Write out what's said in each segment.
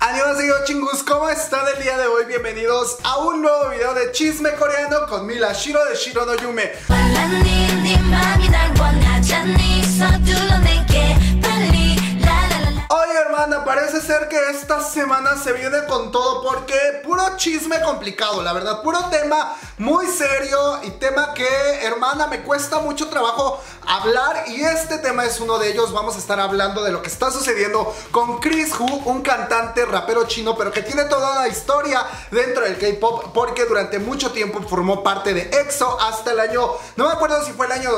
Annyeonghaseyo chingus, ¿cómo están el día de hoy? Bienvenidos a un nuevo video de chisme coreano con Mila Shiro de Shiro no Yume. Oye hermana, parece ser que esta semana se viene con todo porque puro chisme complicado, la verdad, puro tema muy serio y tema que, hermana, me cuesta mucho trabajo hablar y este tema es uno de ellos. Vamos a estar hablando de lo que está sucediendo con Chris Hu, un cantante rapero chino, pero que tiene toda una historia dentro del K-pop porque durante mucho tiempo formó parte de EXO hasta el año, no me acuerdo si fue el año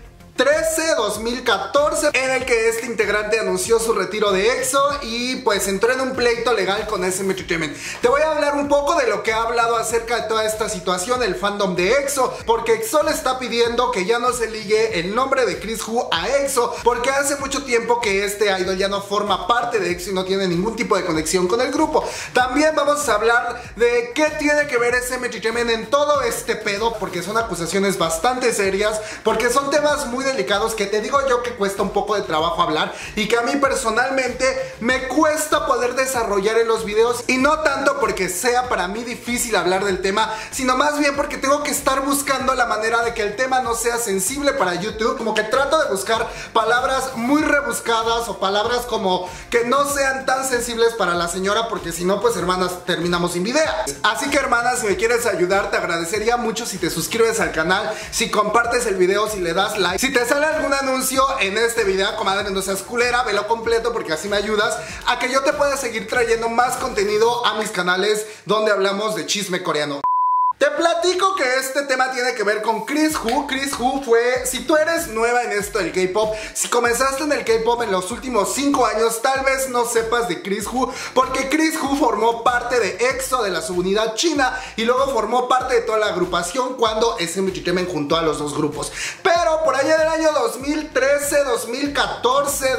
2014, en el que este integrante anunció su retiro de EXO y pues entró en un pleito legal con SM Entertainment. Te voy a hablar un poco de lo que ha hablado acerca de toda esta situación el fandom de EXO, porque EXO le está pidiendo que ya no se ligue el nombre de Chris Hu a EXO, porque hace mucho tiempo que este idol ya no forma parte de EXO y no tiene ningún tipo de conexión con el grupo. También vamos a hablar de qué tiene que ver SM Entertainment en todo este pedo, porque son acusaciones bastante serias, porque son temas muy delicados que te digo yo que cuesta un poco de trabajo hablar y que a mí personalmente me cuesta poder desarrollar en los videos, y no tanto porque sea para mí difícil hablar del tema, sino más bien porque tengo que estar buscando la manera de que el tema no sea sensible para YouTube. Como que trato de buscar palabras muy rebuscadas o palabras como que no sean tan sensibles para la señora, porque si no, pues hermanas, terminamos sin video. Así que hermanas, si me quieres ayudar, te agradecería mucho si te suscribes al canal, si compartes el video, si le das like. Si te sale algún anuncio en este video, comadre, no seas culera, velo completo porque así me ayudas a que yo te pueda seguir trayendo más contenido a mis canales donde hablamos de chisme coreano. Te platico que este tema tiene que ver con Chris Hu. Chris Hu fue, si tú eres nueva en esto del K-pop, si comenzaste en el K-pop en los últimos 5 años, tal vez no sepas de Chris Hu, porque Chris Hu formó parte de EXO, de la subunidad china, y luego formó parte de toda la agrupación cuando SM Entertainment juntó a los dos grupos. Pero por allá del año 2013, 2014,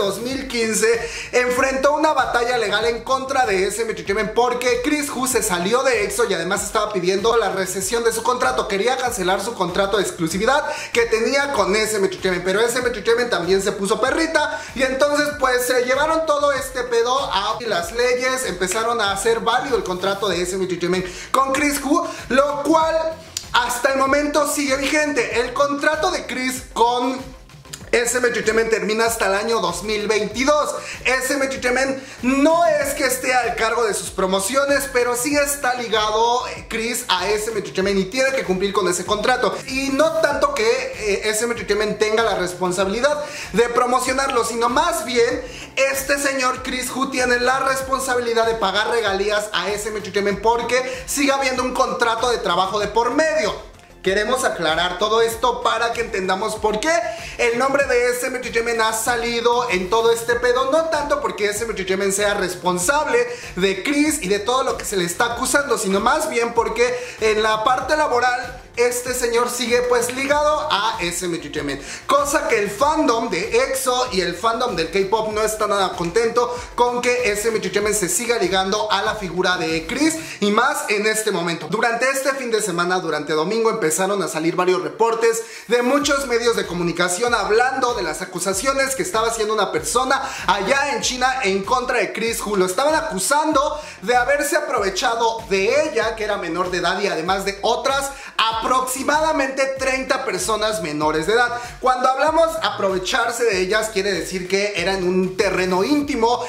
2015, enfrentó una batalla legal en contra de SM Entertainment porque Chris Hu se salió de EXO y además estaba pidiendo la recesión de su contrato. Quería cancelar su contrato de exclusividad que tenía con SM Entertainment, pero SM Entertainment también se puso perrita y entonces pues se llevaron todo este pedo a las leyes, empezaron a hacer válido el contrato de SM Entertainment con Chris Hu, lo cual hasta el momento sigue vigente. El contrato de Chris con SM Entertainment termina hasta el año 2022. SM Entertainment no es que esté al cargo de sus promociones, pero sí está ligado Chris a SM Entertainment y tiene que cumplir con ese contrato. Y no tanto que SM Entertainment tenga la responsabilidad de promocionarlo, sino más bien este señor Chris Hu tiene la responsabilidad de pagar regalías a SM Entertainment porque sigue habiendo un contrato de trabajo de por medio. Queremos aclarar todo esto para que entendamos por qué el nombre de SM Entertainment ha salido en todo este pedo. No tanto porque SM Entertainment sea responsable de Chris y de todo lo que se le está acusando, sino más bien porque en la parte laboral este señor sigue pues ligado a SM Entertainment, cosa que el fandom de EXO y el fandom del K-pop no está nada contento con que SM Entertainment se siga ligando a la figura de Chris, y más en este momento. Durante este fin de semana, durante domingo, empezaron a salir varios reportes de muchos medios de comunicación hablando de las acusaciones que estaba haciendo una persona allá en China en contra de Chris Hu. Lo estaban acusando de haberse aprovechado de ella, que era menor de edad, y además de otras aproximadamente 30 personas menores de edad. Cuando hablamos aprovecharse de ellas, quiere decir que era en un terreno íntimo.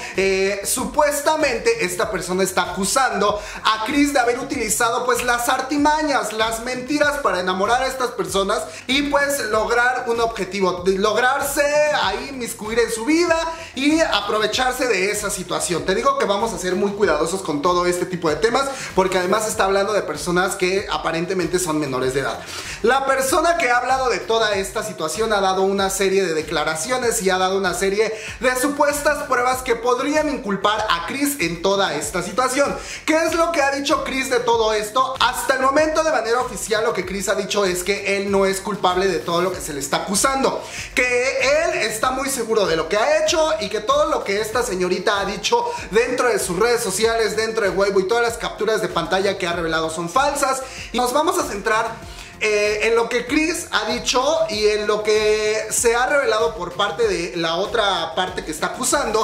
Supuestamente esta persona está acusando a Chris de haber utilizado pues las artimañas, las mentiras para enamorar a estas personas y pues lograr un objetivo, lograrse ahí miscuir en su vida y aprovecharse de esa situación. Te digo que vamos a ser muy cuidadosos con todo este tipo de temas porque además está hablando de personas que aparentemente son menores de edad. La persona que ha hablado de toda esta situación ha dado una serie de declaraciones y ha dado una serie de supuestas pruebas que podrían inculpar a Chris en toda esta situación. ¿Qué es lo que ha dicho Chris de todo esto? Hasta el momento, de manera oficial, lo que Chris ha dicho es que él no es culpable de todo lo que se le está acusando, que él está muy seguro de lo que ha hecho y que todo lo que esta señorita ha dicho dentro de sus redes sociales, dentro de Weibo y todas las capturas de pantalla que ha revelado son falsas. Y nos vamos a centrar en lo que Chris ha dicho y en lo que se ha revelado por parte de la otra parte que está acusando,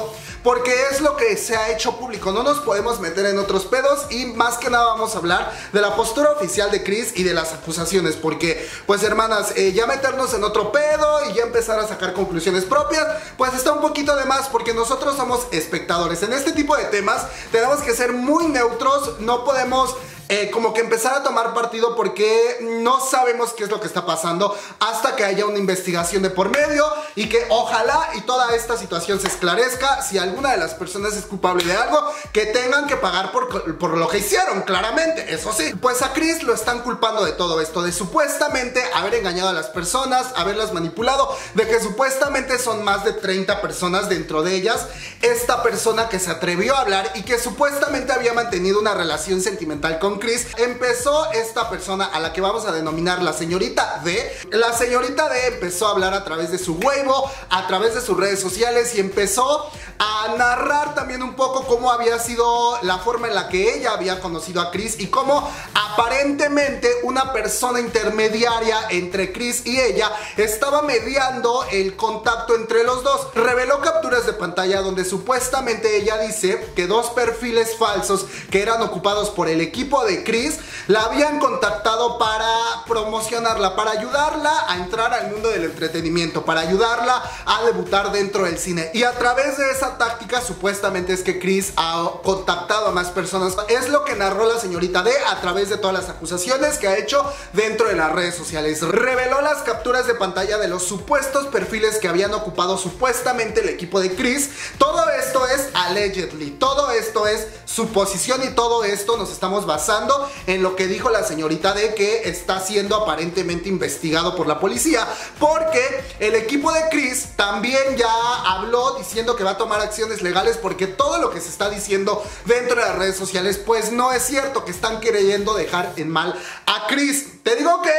porque es lo que se ha hecho público. No nos podemos meter en otros pedos y más que nada vamos a hablar de la postura oficial de Chris y de las acusaciones, porque pues hermanas, ya meternos en otro pedo y ya empezar a sacar conclusiones propias, pues está un poquito de más, porque nosotros somos espectadores. En este tipo de temas tenemos que ser muy neutros, no podemos como que empezar a tomar partido, porque no sabemos qué es lo que está pasando hasta que haya una investigación de por medio, y que ojalá y toda esta situación se esclarezca. Si alguna de las personas es culpable de algo, que tengan que pagar por lo que hicieron, claramente, eso sí. Pues a Chris lo están culpando de todo esto, de supuestamente haber engañado a las personas, haberlas manipulado, de que supuestamente son más de 30 personas, dentro de ellas esta persona que se atrevió a hablar y que supuestamente había mantenido una relación sentimental con Chris. Empezó esta persona, a la que vamos a denominar la señorita D. La señorita D empezó a hablar a través de su Weibo, a través de sus redes sociales, y empezó a narrar también un poco cómo había sido la forma en la que ella había conocido a Chris, y cómo aparentemente una persona intermediaria entre Chris y ella estaba mediando el contacto entre los dos. Reveló capturas de pantalla donde supuestamente ella dice que dos perfiles falsos que eran ocupados por el equipo de Chris la habían contactado para promocionarla, para ayudarla a entrar al mundo del entretenimiento, para ayudarla a debutar dentro del cine. Y a través de esa táctica supuestamente es que Chris ha contactado a más personas. Es lo que narró la señorita D a través de todas las acusaciones que ha hecho dentro de las redes sociales. Reveló las capturas de pantalla de los supuestos perfiles que habían ocupado supuestamente el equipo de Chris. Todo esto es allegedly, todo esto es suposición, y todo esto nos estamos basando en lo que dijo la señorita D, que está siendo aparentemente investigado por la policía, porque el equipo de Chris también ya habló diciendo que va a tomar acciones legales, porque todo lo que se está diciendo dentro de las redes sociales pues no es cierto, que están queriendo dejar en mal a Chris. Te digo que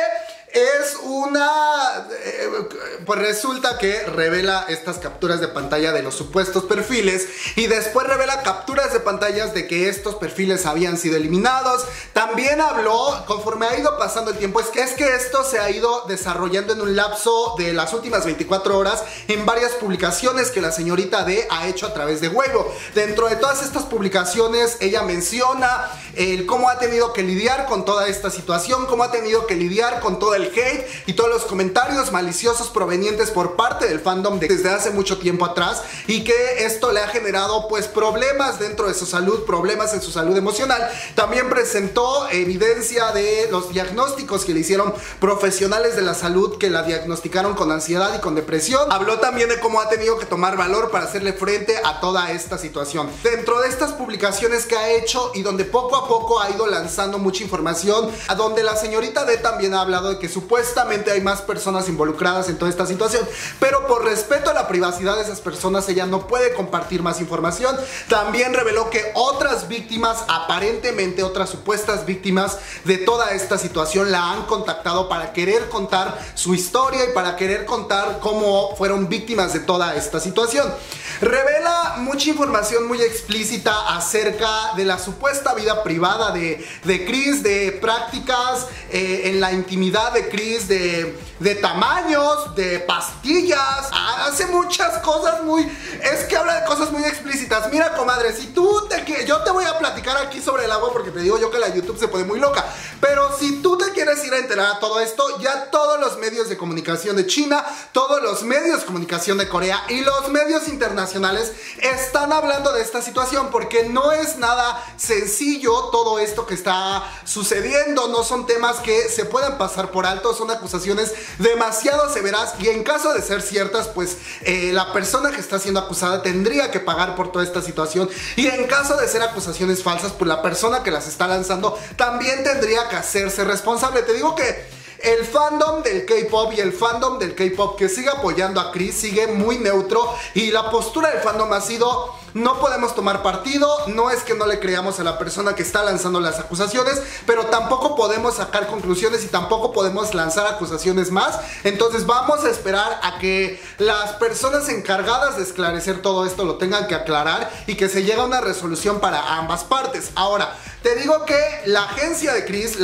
es una... pues resulta que revela estas capturas de pantalla de los supuestos perfiles, y después revela capturas de pantallas de que estos perfiles habían sido eliminados. También habló, conforme ha ido pasando el tiempo, es que esto se ha ido desarrollando en un lapso de las últimas 24 horas en varias publicaciones que la señorita D ha hecho a través de Weibo. Dentro de todas estas publicaciones ella menciona cómo ha tenido que lidiar con toda esta situación, cómo ha tenido que lidiar con todo el hate y todos los comentarios maliciosos provenientes por parte del fandom desde hace mucho tiempo atrás, y que esto le ha generado pues problemas dentro de su salud, problemas en su salud emocional. También presentó evidencia de los diagnósticos que le hicieron profesionales de la salud, que la diagnosticaron con ansiedad y con depresión. Habló también de cómo ha tenido que tomar valor para hacerle frente a toda esta situación. Dentro de estas publicaciones que ha hecho, y donde poco a poco ha ido lanzando mucha información, a donde la señorita D también ha hablado de que supuestamente hay más personas involucradas en toda esta situación, pero por respeto a la privacidad de esas personas ella no puede compartir más información. También reveló que otras víctimas, aparentemente otras supuestas víctimas de toda esta situación, la han contactado para querer contar su historia y para querer contar cómo fueron víctimas de toda esta situación. Revela mucha información muy explícita acerca de la supuesta vida privada de Chris, de prácticas en la intimidad de Chris, de tamaños, de pastillas. Hace muchas cosas es que habla de cosas muy explícitas. Mira, comadre, si tú yo te voy a platicar aquí sobre el agua, porque te digo yo que la YouTube se pone muy loca, pero si tú te quieres ir a enterar a todo esto, ya todos los medios de comunicación de China, todos los medios de comunicación de Corea y los medios internacionales están hablando de esta situación, porque no es nada sencillo todo esto que está sucediendo. No son temas que se puedan pasar por alto, son acusaciones demasiado severas, y en caso de ser ciertas, pues la persona que está siendo acusada tendría que pagar por toda esta situación, y en caso de ser acusaciones falsas, pues la persona que las está lanzando también tendría que hacerse responsable. Te digo que el fandom del K-pop y el fandom del K-pop que sigue apoyando a Chris sigue muy neutro, y la postura del fandom ha sido: no podemos tomar partido. No es que no le creamos a la persona que está lanzando las acusaciones, pero tampoco podemos sacar conclusiones y tampoco podemos lanzar acusaciones más. Entonces vamos a esperar a que las personas encargadas de esclarecer todo esto lo tengan que aclarar y que se llegue a una resolución para ambas partes. Ahora, te digo que la agencia de Chris,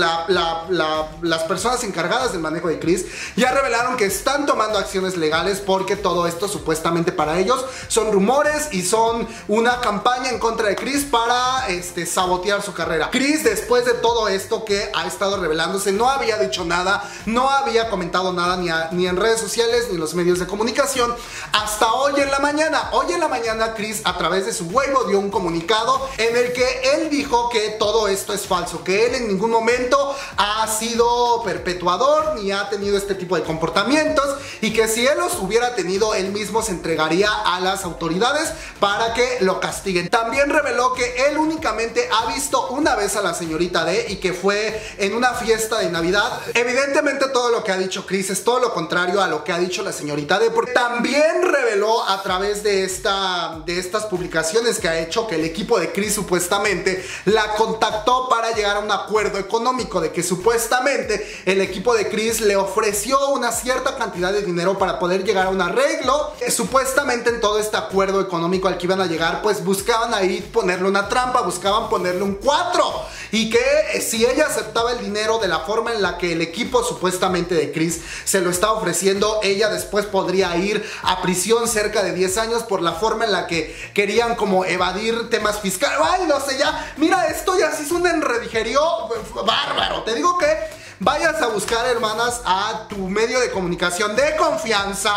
las personas encargadas del manejo de Chris, ya revelaron que están tomando acciones legales, porque todo esto supuestamente para ellos son rumores y son una campaña en contra de Chris para sabotear su carrera. Chris, después de todo esto que ha estado revelándose, no había dicho nada, no había comentado nada ni en redes sociales ni en los medios de comunicación hasta hoy en la mañana. Hoy en la mañana Chris, a través de su Weibo, dio un comunicado en el que él dijo que todo esto es falso, que él en ningún momento ha sido perpetuador ni ha tenido este tipo de comportamientos, y que si él los hubiera tenido, él mismo se entregaría a las autoridades para que lo castiguen. También reveló que él únicamente ha visto una vez a la señorita D, y que fue en una fiesta de Navidad. Evidentemente todo lo que ha dicho Chris es todo lo contrario a lo que ha dicho la señorita D, porque también reveló a través de estas publicaciones que ha hecho que el equipo de Chris supuestamente la contactó para llegar a un acuerdo económico, de que supuestamente el equipo de Chris le ofreció una cierta cantidad de dinero para poder llegar a un arreglo. Supuestamente en todo este acuerdo económico al que iban a llegar, pues buscaban ahí ponerle una trampa, buscaban ponerle un 4, y que si ella aceptaba el dinero de la forma en la que el equipo supuestamente de Chris se lo está ofreciendo, ella después podría ir a prisión cerca de 10 años por la forma en la que querían como evadir temas fiscales. Ay, no sé, ya, mira, esto ya se hizo un enredijerío bárbaro. Te digo que vayas a buscar, hermanas, a tu medio de comunicación de confianza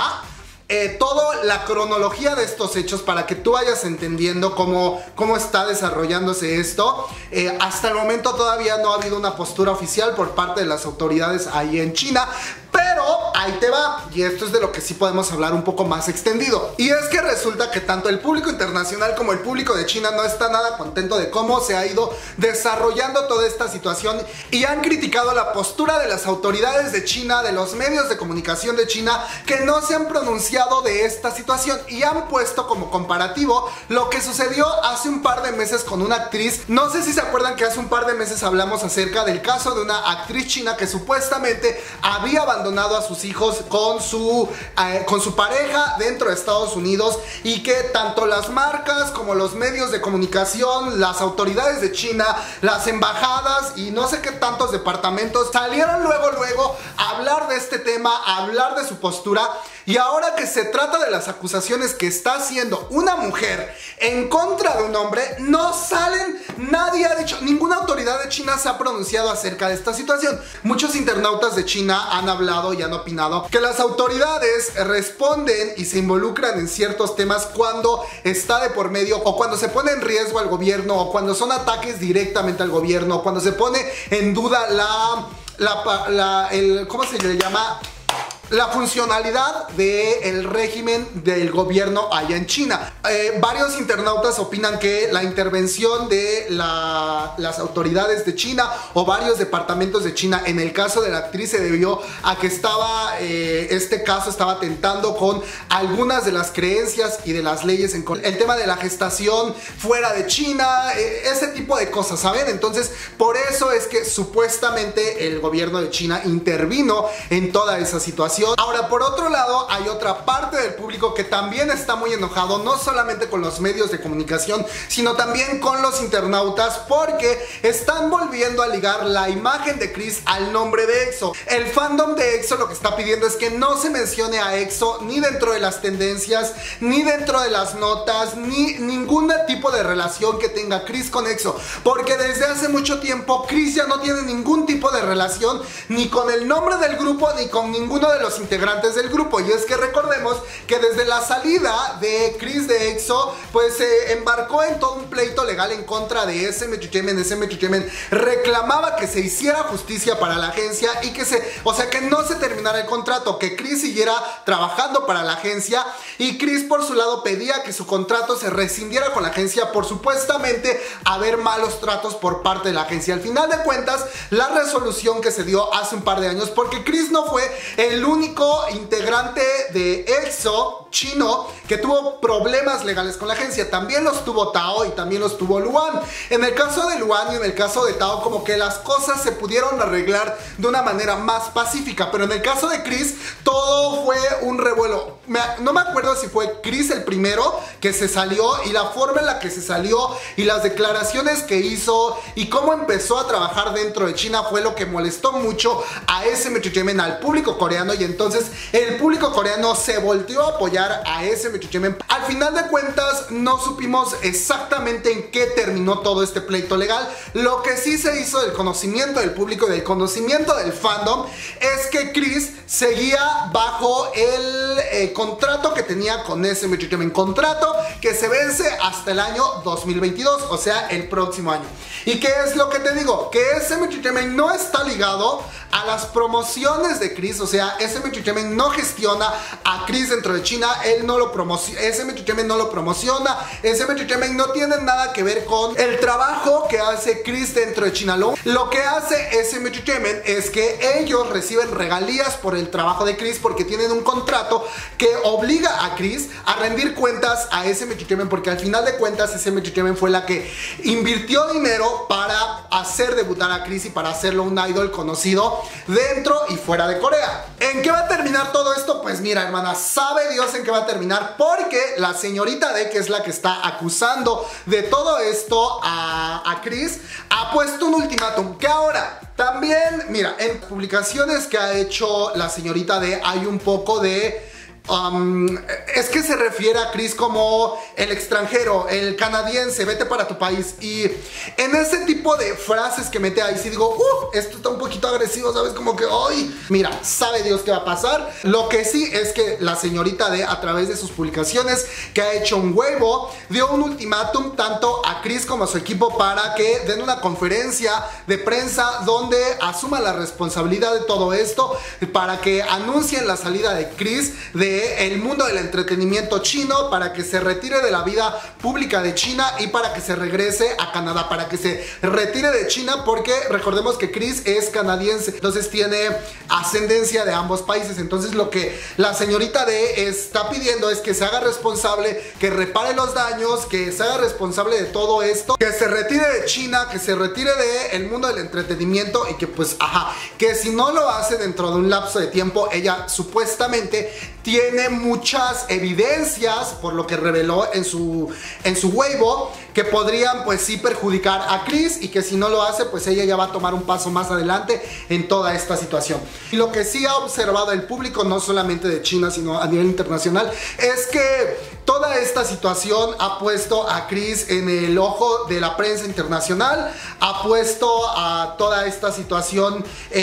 toda la cronología de estos hechos para que tú vayas entendiendo cómo está desarrollándose esto. Hasta el momento todavía no ha habido una postura oficial por parte de las autoridades ahí en China, pero ahí te va, y esto es de lo que sí podemos hablar un poco más extendido. Y es que resulta que tanto el público internacional como el público de China no está nada contento de cómo se ha ido desarrollando toda esta situación, y han criticado la postura de las autoridades de China, de los medios de comunicación de China, que no se han pronunciado de esta situación, y han puesto como comparativo lo que sucedió hace un par de meses con una actriz. No sé si se acuerdan que hace un par de meses hablamos acerca del caso de una actriz china que supuestamente había abandonado a sus hijos con su pareja dentro de Estados Unidos, y que tanto las marcas como los medios de comunicación, las autoridades de China, las embajadas y no sé qué tantos departamentos salieron luego a hablar de este tema, a hablar de su postura. Y ahora que se trata de las acusaciones que está haciendo una mujer en contra de un hombre, no salen, nadie ha dicho, ninguna autoridad de China se ha pronunciado acerca de esta situación. Muchos internautas de China han hablado y han opinado que las autoridades responden y se involucran en ciertos temas cuando está de por medio, o cuando se pone en riesgo al gobierno, o cuando son ataques directamente al gobierno, o cuando se pone en duda ¿cómo se le llama? La funcionalidad del régimen del gobierno allá en China. Varios internautas opinan que la intervención de las autoridades de China o varios departamentos de China en el caso de la actriz se debió a que este caso estaba atentando con algunas de las creencias y de las leyes el tema de la gestación fuera de China, ese tipo de cosas, ¿saben? Entonces, por eso es que supuestamente el gobierno de China intervino en toda esa situación. Ahora, por otro lado, hay otra parte del público que también está muy enojado, no solamente con los medios de comunicación, sino también con los internautas, porque están volviendo a ligar la imagen de Chris al nombre de EXO. El fandom de EXO lo que está pidiendo es que no se mencione a EXO ni dentro de las tendencias, ni dentro de las notas, ni ningún tipo de relación que tenga Chris con EXO, porque desde hace mucho tiempo Chris ya no tiene ningún tipo de relación ni con el nombre del grupo ni con ninguno de los integrantes del grupo. Y es que recordemos que desde la salida de Chris de EXO, pues se embarcó en todo un pleito legal en contra de SM Entertainment. SM Entertainment reclamaba que se hiciera justicia para la agencia y que que no se terminara el contrato, que Chris siguiera trabajando para la agencia, y Chris por su lado pedía que su contrato se rescindiera con la agencia por supuestamente haber malos tratos por parte de la agencia. Al final de cuentas, la resolución que se dio hace un par de años, porque Chris no fue el único integrante de EXO chino que tuvo problemas legales con la agencia. También los tuvo Tao y también los tuvo Luan. En el caso de Luan y en el caso de Tao, como que las cosas se pudieron arreglar de una manera más pacífica, pero en el caso de Chris todo fue un revuelo. No me acuerdo si fue Chris el primero que se salió, y la forma en la que se salió y las declaraciones que hizo y cómo empezó a trabajar dentro de China fue lo que molestó mucho a SM Entertainment, al público coreano, y entonces el público coreano se volteó a apoyar apoyar a ese Mechuchemen. Al final de cuentas no supimos exactamente en qué terminó todo este pleito legal. Lo que sí se hizo del conocimiento del público y del conocimiento del fandom es que Chris seguía bajo el contrato que tenía con ese Mechuchemen, contrato que se vence hasta el año 2022, o sea, el próximo año. ¿Y qué es lo que te digo? Que ese Mechuchemen no está ligado a las promociones de Chris, o sea, ese Mechuchemen no gestiona a Chris dentro de China, él no lo promociona, ese Mechuchemen no lo promociona, ese Mechuchemen no tiene nada que ver con el trabajo que hace Chris dentro de China. Lo que hace ese Mechuchemen es que ellos reciben regalías por el trabajo de Chris porque tienen un contrato que obliga a Chris a rendir cuentas a ese Mechuchemen, porque al final de cuentas ese Mechuchemen fue la que invirtió dinero para hacer debutar a Chris y para hacerlo un idol conocido dentro y fuera de Corea. ¿En qué va a terminar todo esto? Pues mira, hermana, sabe Dios en qué va a terminar, porque la señorita D, que es la que está acusando de todo esto a Chris, ha puesto un ultimátum que ahora también, mira, en publicaciones que ha hecho la señorita D hay un poco de... es que se refiere a Chris como el extranjero, el canadiense, vete para tu país. Y en ese tipo de frases que mete ahí, sí digo, esto está un poquito agresivo, ¿sabes? Como que, ¡ay! Mira, sabe Dios qué va a pasar. Lo que sí es que la señorita D, a través de sus publicaciones que ha hecho un huevo, dio un ultimátum tanto a Chris como a su equipo para que den una conferencia de prensa donde asuma la responsabilidad de todo esto, para que anuncien la salida de Chris de el mundo del entretenimiento chino, para que se retire de la vida pública de China y para que se regrese a Canadá, para que se retire de China, porque recordemos que Chris es canadiense, entonces tiene ascendencia de ambos países. Entonces lo que la señorita D está pidiendo es que se haga responsable, que repare los daños, que se haga responsable de todo esto, que se retire de China, que se retire de el mundo del entretenimiento y que pues, que si no lo hace dentro de un lapso de tiempo, ella supuestamente tiene muchas evidencias, por lo que reveló en su Weibo, que podrían pues sí perjudicar a Chris, y que si no lo hace pues ella ya va a tomar un paso más adelante en toda esta situación. Y lo que sí ha observado el público, no solamente de China sino a nivel internacional, es que toda esta situación ha puesto a Chris en el ojo de la prensa internacional, ha puesto a toda esta situación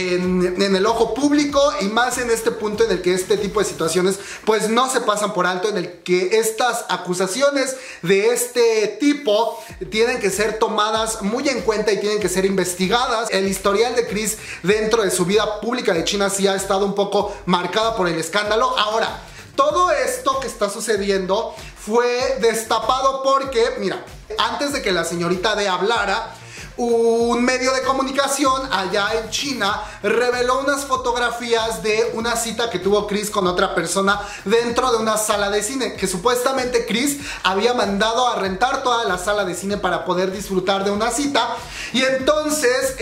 en el ojo público, y más en este punto en el que este tipo de situaciones pues no se pasan por alto, en el que estas acusaciones de este tipo tienen que ser tomadas muy en cuenta y tienen que ser investigadas. El historial de Chris dentro de su vida pública de China sí ha estado un poco marcada por el escándalo. Ahora, todo esto que está sucediendo fue destapado porque, mira, antes de que la señorita D hablara, un medio de comunicación allá en China reveló unas fotografías de una cita que tuvo Chris con otra persona dentro de una sala de cine, que supuestamente Chris había mandado a rentar toda la sala de cine para poder disfrutar de una cita. Y entonces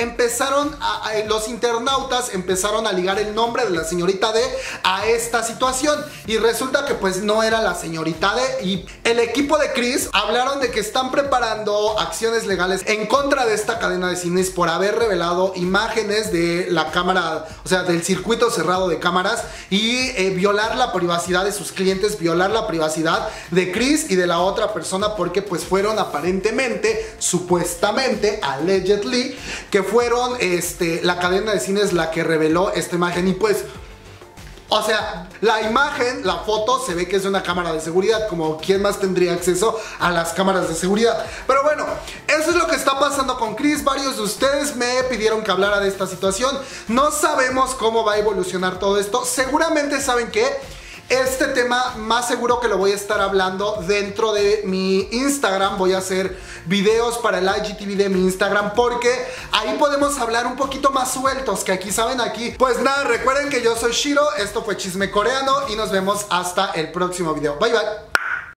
los internautas empezaron a ligar el nombre de la señorita D a esta situación, y resulta que pues no era la señorita D. Y el equipo de Chris hablaron de que están preparando acciones legales en contra de esta cadena de cines por haber revelado imágenes de la cámara, o sea, del circuito cerrado de cámaras, y violar la privacidad de sus clientes, violar la privacidad de Chris y de la otra persona, porque pues fueron aparentemente, supuestamente, allegedly, que fueron la cadena de cines la que reveló esta imagen. Y pues, o sea, la imagen, la foto se ve que es de una cámara de seguridad, como quién más tendría acceso a las cámaras de seguridad. Pero bueno, eso es lo que está pasando con Chris. Varios de ustedes me pidieron que hablara de esta situación. No sabemos cómo va a evolucionar todo esto. Seguramente saben que este tema más seguro que lo voy a estar hablando dentro de mi Instagram. Voy a hacer videos para el IGTV de mi Instagram, porque ahí podemos hablar un poquito más sueltos que aquí, ¿saben? Aquí, pues nada, recuerden que yo soy Shiro, esto fue Chisme Coreano y nos vemos hasta el próximo video. Bye bye.